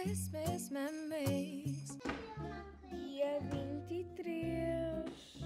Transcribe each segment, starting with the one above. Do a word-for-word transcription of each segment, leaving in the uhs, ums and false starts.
Christmas memories. Dia vinte e três.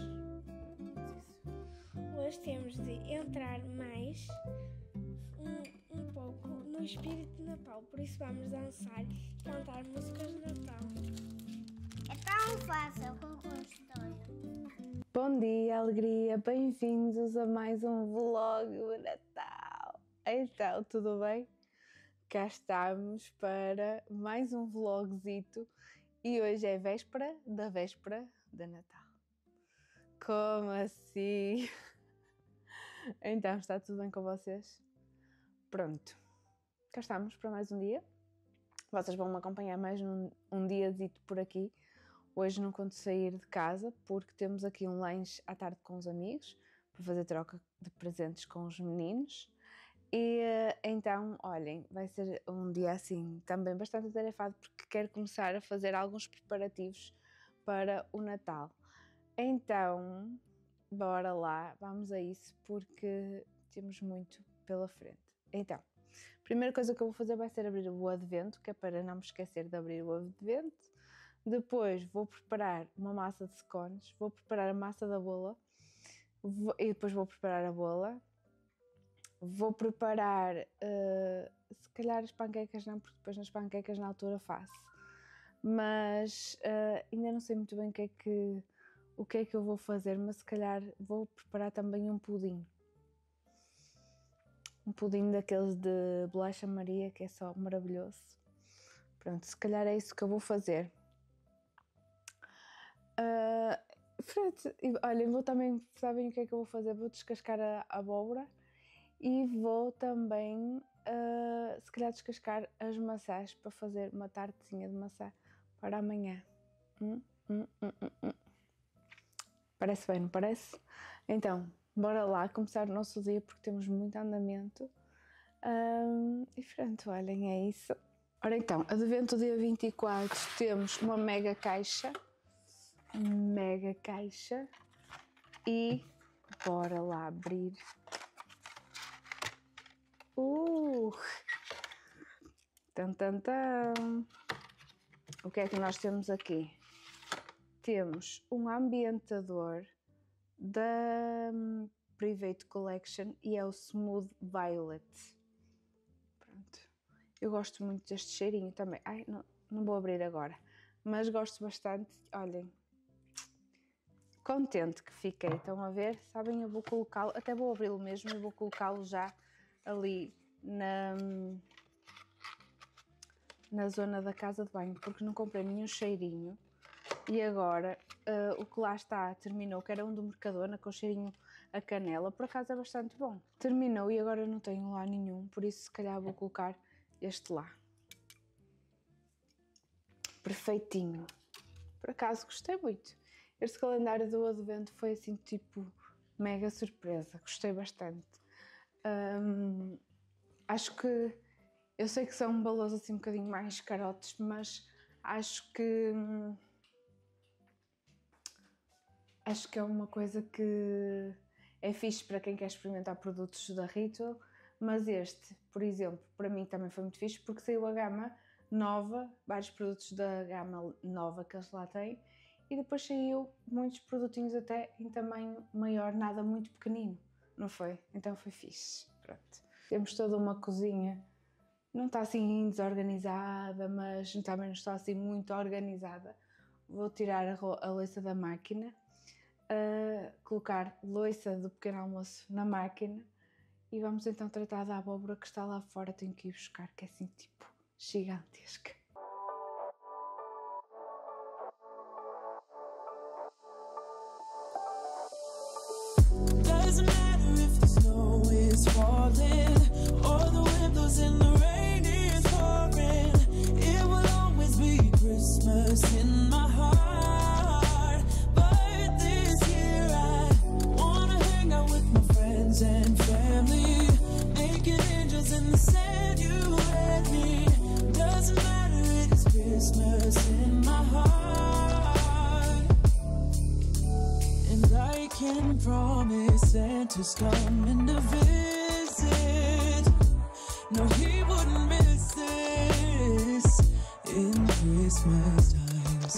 Hoje temos de entrar mais um, um pouco no espírito de Natal, por isso vamos dançar e cantar músicas de Natal. É tão fácil com consultório. Bom dia, alegria, bem-vindos a mais um vlog de Natal. Então, tudo bem? Cá estamos para mais um vlogzito e hoje é véspera da véspera de Natal. Como assim? Então, está tudo bem com vocês? Pronto, cá estamos para mais um dia. Vocês vão me acompanhar mais um, um diazito por aqui. Hoje não conto sair de casa porque temos aqui um lanche à tarde com os amigos para fazer troca de presentes com os meninos. E então, olhem, vai ser um dia assim também bastante atarefado porque quero começar a fazer alguns preparativos para o Natal. Então, bora lá, vamos a isso porque temos muito pela frente. Então, a primeira coisa que eu vou fazer vai ser abrir o advento, que é para não me esquecer de abrir o advento. Depois vou preparar uma massa de scones, vou preparar a massa da bola vou, e depois vou preparar a bola. Vou preparar, uh, se calhar as panquecas não, porque depois nas panquecas na altura faço. Mas uh, ainda não sei muito bem o que, é que, o que é que eu vou fazer, mas se calhar vou preparar também um pudim. Um pudim daqueles de bolacha Maria, que é só maravilhoso. Pronto, se calhar é isso que eu vou fazer. Uh, pronto, olhem, vou também, sabem o que é que eu vou fazer? Vou descascar a, a abóbora. E vou também, uh, se calhar, descascar as maçãs para fazer uma tartezinha de maçã para amanhã. Hum, hum, hum, hum, hum. Parece bem, não parece? Então, bora lá começar o nosso dia porque temos muito andamento. Um, e pronto, olhem, é isso. Ora então, advento dia vinte e quatro, temos uma mega caixa. Mega caixa. E bora lá abrir. Uh! Tan, tan, tan. O que é que nós temos aqui? Temos um ambientador da Private Collection e é o Smooth Violet. Pronto. Eu gosto muito deste cheirinho também. Ai, não, não vou abrir agora, mas gosto bastante. Olhem, contente que fiquei. Estão a ver? Sabem, eu vou colocá-lo, até vou abri-lo mesmo e vou colocá-lo já ali na, na zona da casa de banho, porque não comprei nenhum cheirinho e agora uh, o que lá está terminou, que era um do Mercadona com cheirinho a canela, por acaso é bastante bom. Terminou e agora não tenho lá nenhum, por isso se calhar vou colocar este lá. Perfeitinho. Por acaso gostei muito. Este calendário do advento foi assim tipo mega surpresa, gostei bastante. Um, acho que eu sei que são balões assim um bocadinho mais carotes, mas acho que acho que é uma coisa que é fixe para quem quer experimentar produtos da Ritual, mas este, por exemplo, para mim também foi muito fixe porque saiu a gama nova, vários produtos da gama nova que eles lá têm e depois saiu muitos produtinhos até em tamanho maior, nada muito pequenino. Não foi? Então foi fixe. Pronto. Temos toda uma cozinha. Não está assim desorganizada, mas também não está assim muito organizada. Vou tirar a, a louça da máquina, uh, colocar louça do pequeno almoço na máquina e vamos então tratar da abóbora que está lá fora. Tenho que ir buscar, que é assim tipo gigantesca. Is falling, or the windows in the rain is pouring. It will always be Christmas in my heart. But this year I wanna hang out with my friends and family, making angels in the sand. You and me, doesn't matter, it is Christmas in my heart. And I can promise Santa's coming to visit. No, he wouldn't miss this. In Christmas times.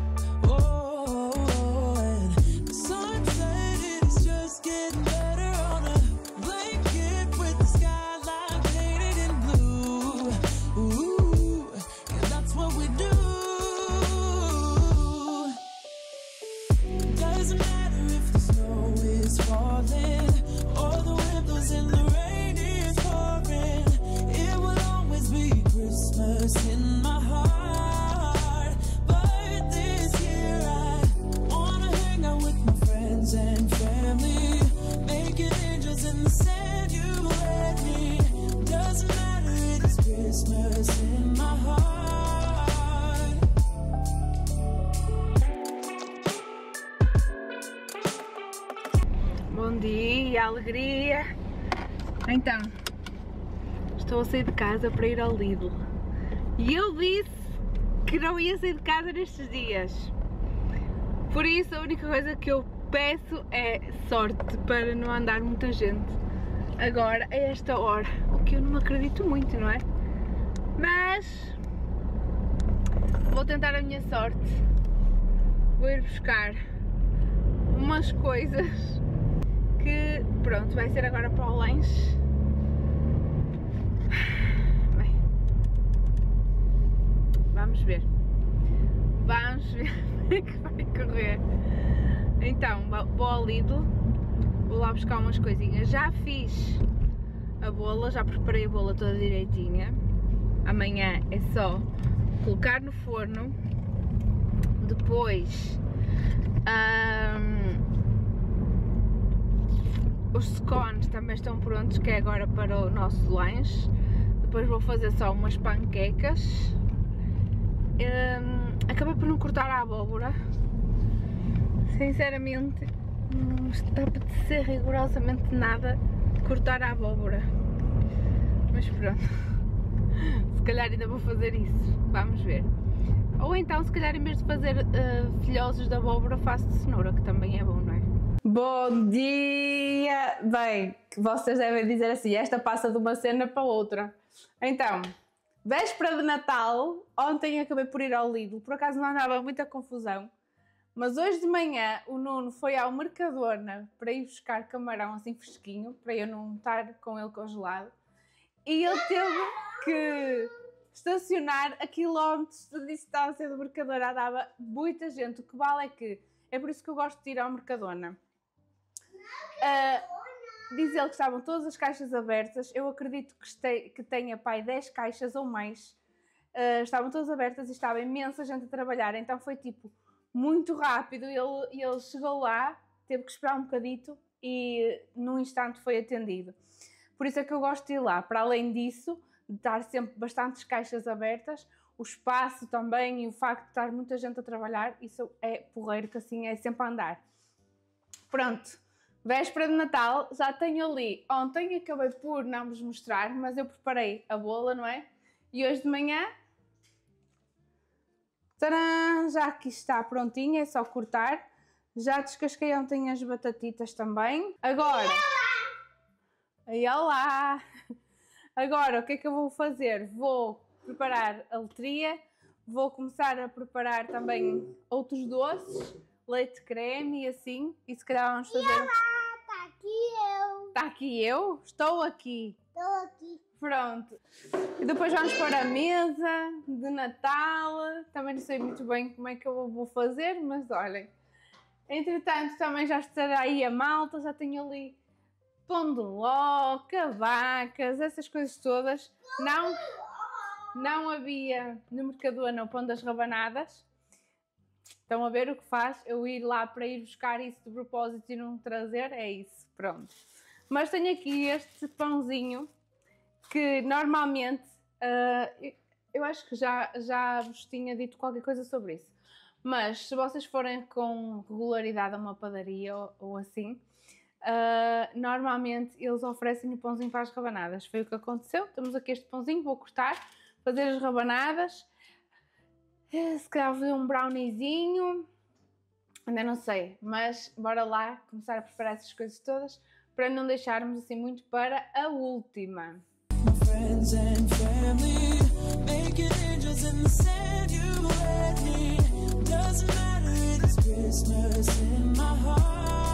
Oh, and the sunset is just getting better on a blanket with the skyline painted in blue. Ooh, yeah, that's what we do. Doesn't matter if the snow is falling or the wind blows and the rain is pouring. It will always be Christmas in my heart. But this year I wanna hang out with my friends and family, making angels in the sand you let me. Doesn't matter, it's Christmas in my heart. Bom dia, alegria! Então, estou a sair de casa para ir ao Lidl e eu disse que não ia sair de casa nestes dias. Por isso, a única coisa que eu peço é sorte para não andar muita gente agora, a esta hora, o que eu não acredito muito, não é? Mas vou tentar a minha sorte. Vou ir buscar umas coisas que, pronto, vai ser agora para o lanche. Bem, vamos ver. Vamos ver como é que vai correr. Então, vou ao Lidl, vou lá buscar umas coisinhas. Já fiz a bola, já preparei a bola toda direitinha. Amanhã é só colocar no forno. Depois um, os scones também estão prontos, que é agora para o nosso lanche. Depois vou fazer só umas panquecas. Um, acabei por não cortar a abóbora. Sinceramente, não está a apetecer rigorosamente nada cortar a abóbora. Mas pronto, se calhar ainda vou fazer isso. Vamos ver. Ou então, se calhar, em vez de fazer uh, filhosos de abóbora, faço de cenoura, que também é bom, não é? Bom dia! Bem, que vocês devem dizer assim, esta passa de uma cena para outra. Então, véspera de Natal, ontem acabei por ir ao Lidl, por acaso não andava muita confusão, mas hoje de manhã o Nuno foi ao Mercadona para ir buscar camarão assim fresquinho, para eu não estar com ele congelado, e ele teve que estacionar a quilómetros de distância do Mercadona. Dava muita gente. O que vale é que é por isso que eu gosto de ir ao Mercadona. Uh, diz ele que estavam todas as caixas abertas. Eu acredito que, este, que tenha pai dez caixas ou mais. Uh, estavam todas abertas e estava imensa gente a trabalhar. Então foi tipo muito rápido. Ele, ele chegou lá, teve que esperar um bocadito e num instante foi atendido. Por isso é que eu gosto de ir lá. Para além disso, de estar sempre bastantes caixas abertas, o espaço também e o facto de estar muita gente a trabalhar, isso é porreiro, que assim é sempre a andar. Pronto, véspera de Natal, já tenho ali, ontem acabei por não vos mostrar, mas eu preparei a bola, não é? E hoje de manhã, tcharam, já aqui está prontinha, é só cortar. Já descasquei ontem as batatitas também. Agora, aí olá! Agora, o que é que eu vou fazer? Vou preparar a letria, vou começar a preparar também outros doces, leite creme e assim, e se calhar vamos fazer... E olá, tá aqui eu. Está aqui eu? Estou aqui. Estou aqui. Pronto. E depois vamos para a mesa de Natal. Também não sei muito bem como é que eu vou fazer, mas olhem. Entretanto, também já estará aí a malta, já tenho ali pão de ló, cavacas, essas coisas todas. Não, não havia no Mercadona o pão das rabanadas. Estão a ver o que faz? Eu ir lá para ir buscar isso de propósito e não trazer? É isso, pronto. Mas tenho aqui este pãozinho que normalmente, uh, eu acho que já, já vos tinha dito qualquer coisa sobre isso. Mas se vocês forem com regularidade a uma padaria ou, ou assim, Uh, normalmente eles oferecem o pãozinho para as rabanadas. Foi o que aconteceu. Temos aqui este pãozinho, vou cortar, fazer as rabanadas, uh, se calhar fazer um browniezinho, ainda não sei, mas bora lá começar a preparar essas coisas todas para não deixarmos assim muito para a última. My friends and family, making angels in the sand. You let me. Doesn't matter, it's Christmas in my heart.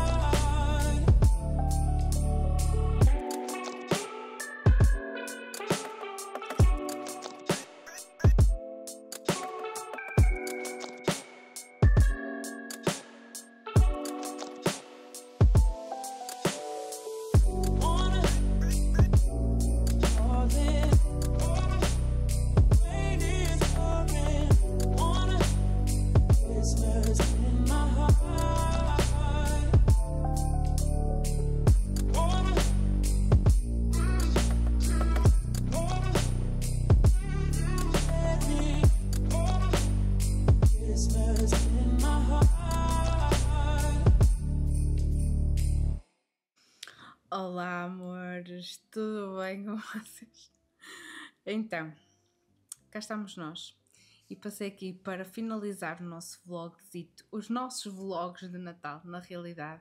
Olá, amores, tudo bem com vocês? Então, cá estamos nós e passei aqui para finalizar o nosso vlogzito, os nossos vlogs de Natal, na realidade,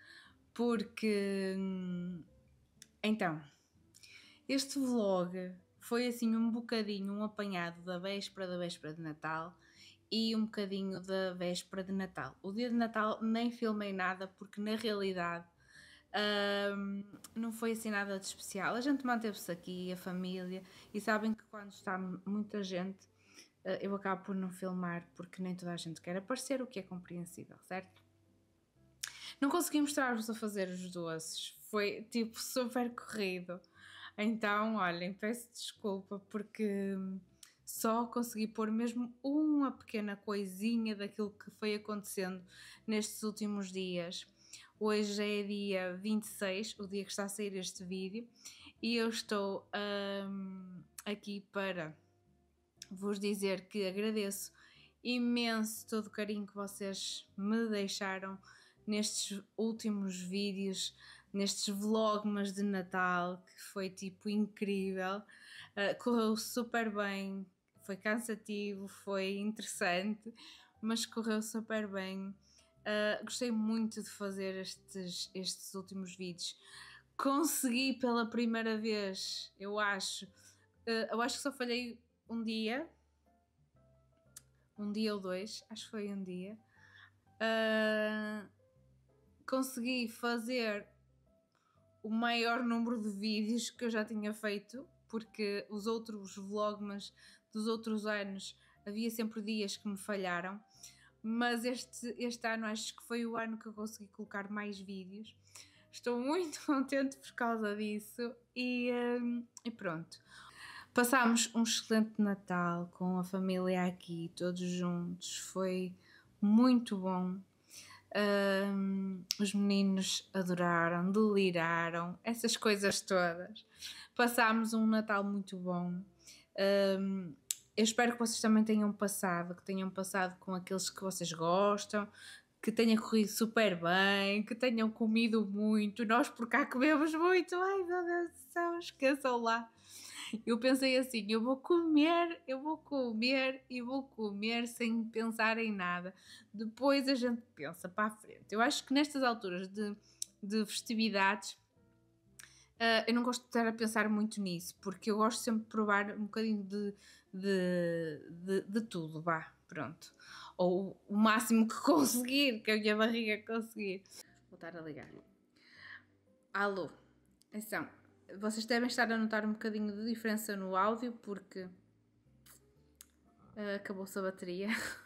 porque, então, este vlog foi assim um bocadinho um apanhado da véspera da véspera de Natal e um bocadinho da véspera de Natal. O dia de Natal nem filmei nada porque, na realidade, Um, não foi assim nada de especial. A gente manteve-se aqui, a família, e sabem que quando está muita gente uh, eu acabo por não filmar porque nem toda a gente quer aparecer, o que é compreensível, certo? Não consegui mostrar-vos a fazer os doces, foi tipo super corrido, então olhem, peço desculpa porque só consegui pôr mesmo uma pequena coisinha daquilo que foi acontecendo nestes últimos dias. Hoje é dia vinte e seis, o dia que está a sair este vídeo, e eu estou um, aqui para vos dizer que agradeço imenso todo o carinho que vocês me deixaram nestes últimos vídeos, nestes vlogmas de Natal, que foi tipo incrível, uh, correu super bem, foi cansativo, foi interessante, mas correu super bem. Uh, gostei muito de fazer estes, estes últimos vídeos. Consegui pela primeira vez, eu acho, uh, eu acho que só falhei um dia, um dia ou dois, acho que foi um dia. Uh, consegui fazer o maior número de vídeos que eu já tinha feito, porque os outros vlogmas dos outros anos havia sempre dias que me falharam. Mas este, este ano acho que foi o ano que eu consegui colocar mais vídeos. Estou muito contente por causa disso e, um, e pronto. Passámos um excelente Natal com a família aqui, todos juntos. Foi muito bom. Um, os meninos adoraram, deliraram, essas coisas todas. Passámos um Natal muito bom. Um, Eu espero que vocês também tenham passado, que tenham passado com aqueles que vocês gostam, que tenha corrido super bem, que tenham comido muito. Nós por cá comemos muito. Ai, meu Deus do céu, esqueçam lá. Eu pensei assim, eu vou comer, eu vou comer e vou comer sem pensar em nada. Depois a gente pensa para a frente. Eu acho que nestas alturas de, de festividades, Uh, eu não gosto de estar a pensar muito nisso, porque eu gosto sempre de provar um bocadinho de, de, de, de tudo, vá, pronto. Ou o máximo que conseguir, que a minha barriga conseguir. Vou estar a ligar. Alô, atenção, vocês devem estar a notar um bocadinho de diferença no áudio, porque uh, acabou-se a bateria.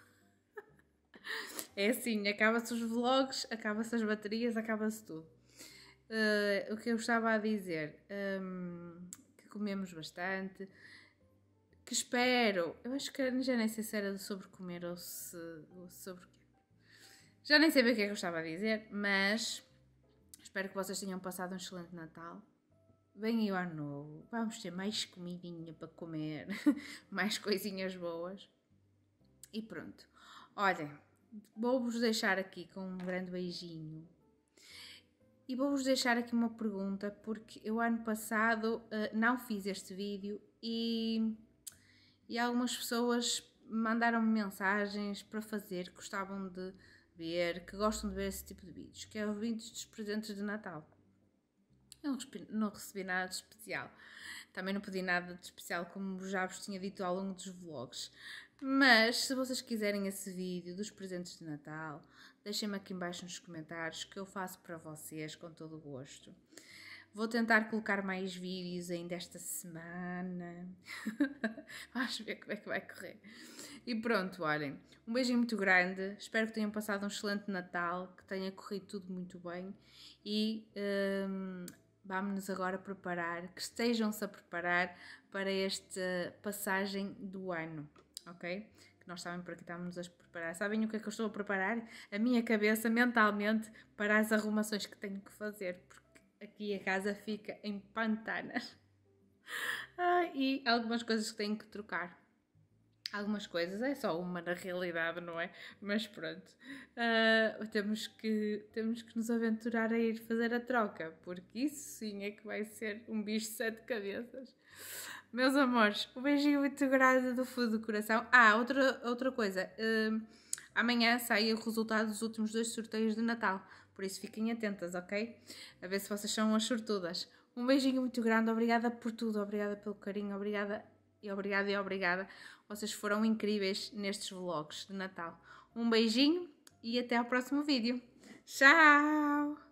É assim, acaba-se os vlogs, acaba-se as baterias, acaba-se tudo. Uh, o que eu estava a dizer, um, que comemos bastante, que espero, eu acho que já nem sei se era sobre comer ou, se, ou sobre quê, já nem sei bem o que é que eu estava a dizer, mas espero que vocês tenham passado um excelente Natal. Vem aí o ano novo, vamos ter mais comidinha para comer, mais coisinhas boas e pronto. Olhem, vou-vos deixar aqui com um grande beijinho. E vou-vos deixar aqui uma pergunta, porque eu ano passado uh, não fiz este vídeo e, e algumas pessoas mandaram-me mensagens para fazer, que gostavam de ver, que gostam de ver esse tipo de vídeos, que é os vídeos dos presentes de Natal. Eu não recebi, não recebi nada de especial. Também não pedi nada de especial, como já vos tinha dito ao longo dos vlogs. Mas, se vocês quiserem esse vídeo dos presentes de Natal, deixem-me aqui em baixo nos comentários que eu faço para vocês com todo o gosto. Vou tentar colocar mais vídeos ainda esta semana. Vamos ver como é que vai correr. E pronto, olhem. Um beijinho muito grande. Espero que tenham passado um excelente Natal, que tenha corrido tudo muito bem. E hum, vamos-nos agora preparar, que estejam-se a preparar para esta passagem do ano, ok? Que nós sabem por aqui estamos a preparar. Sabem o que é que eu estou a preparar? A minha cabeça mentalmente para as arrumações que tenho que fazer, porque aqui a casa fica em pantanas. Ah, e algumas coisas que tenho que trocar. Algumas coisas, é só uma na realidade, não é? Mas pronto, uh, temos, que, temos que nos aventurar a ir fazer a troca, porque isso sim é que vai ser um bicho de sete cabeças. Meus amores, um beijinho muito grande do fundo do coração. Ah, outra, outra coisa, uh, amanhã sai o resultado dos últimos dois sorteios de Natal, por isso fiquem atentas, ok? A ver se vocês são as sortudas. Um beijinho muito grande, obrigada por tudo, obrigada pelo carinho, obrigada e obrigada e obrigada. Vocês foram incríveis nestes vlogs de Natal. Um beijinho e até ao próximo vídeo. Tchau!